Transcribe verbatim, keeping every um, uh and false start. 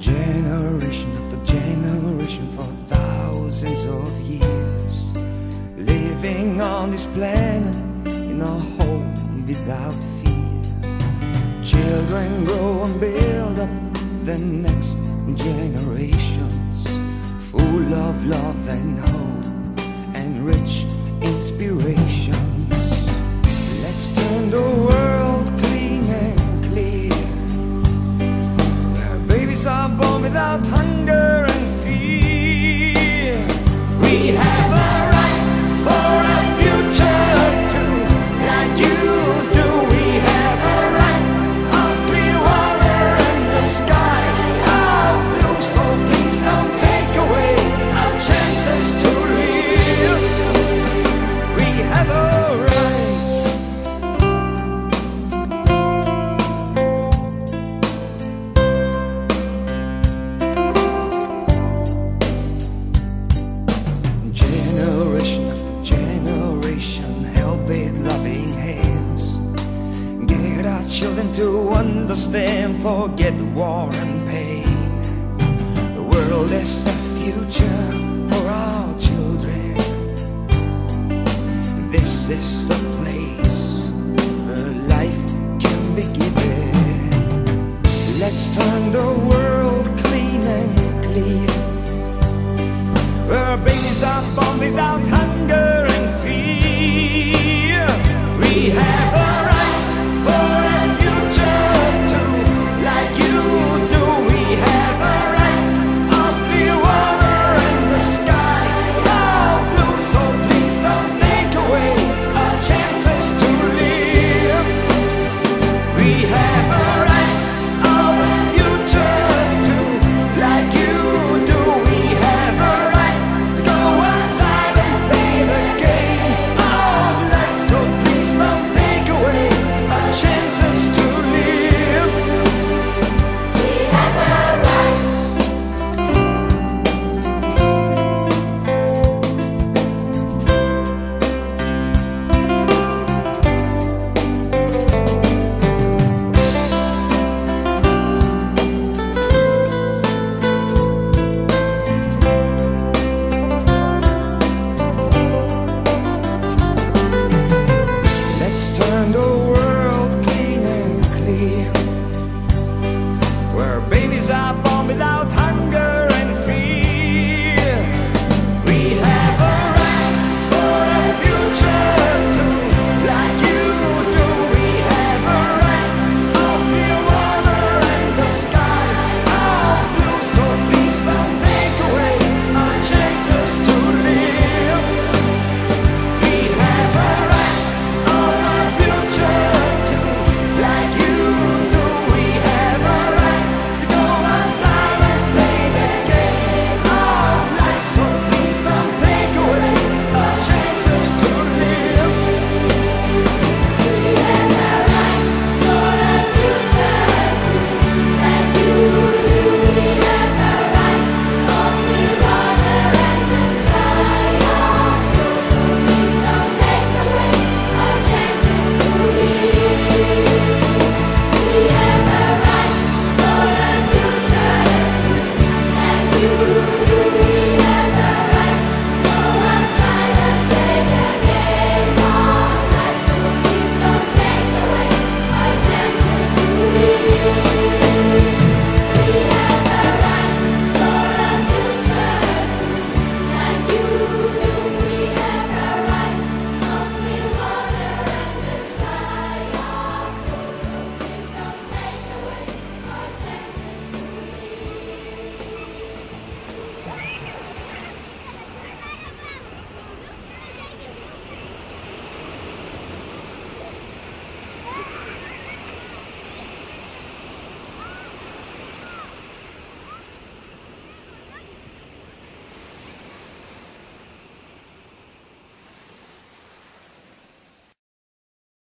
Generation after generation for thousands of years, living on this planet in a home without fear. Children grow and build up the next generations, full of love and hope and rich inspirations. Let's turn the world clean and clear, where babies are born without hunger and fear. We have a right for a future too, like you do. We have a right of clear water and the sky of blue. So please don't take away our chances to live. We have a right. Generation after generation help with loving hands, get our children to understand, forget war and pain. The world is the future for our children. This is the place where life can be given. Let's turn the world clean and clear, where babies are born without